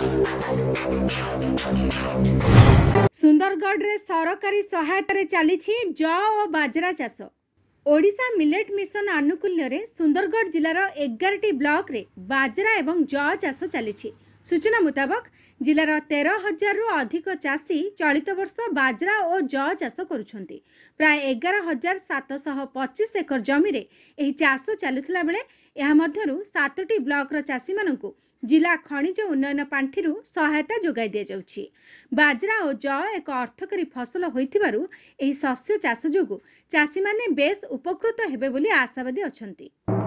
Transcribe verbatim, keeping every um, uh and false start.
सुंदरगढ़ रे सरकारी सहायता चली ज और बाजरा चाष। ओडिशा मिलेट मिशन आनुकूल्य रे सुंदरगढ़ जिलार एगारटी ब्लॉक रे बाजरा एवं ज चाष चली। सूचना मुताबक जिलार तेरह हजार रु अधिक चाषी चलित वर्ष बाजरा और ज चाष करुछंती। प्राय एगार हजार सातशह पचीस एकर जमी रे एही चाष चलुथिला बेले एहा मध्यरु सातटी ब्लॉक रो चाषी माननकु जिला खनिज उन्नयन पांठिरु सहायता जोगाई दिया जाउछि। बाजरा और ज एक अर्थकारी फसल होइथिबारु एही शस्य चाष जोगु चाषी माने बेस उपकृत हेबे बोली आशावादी अछंती।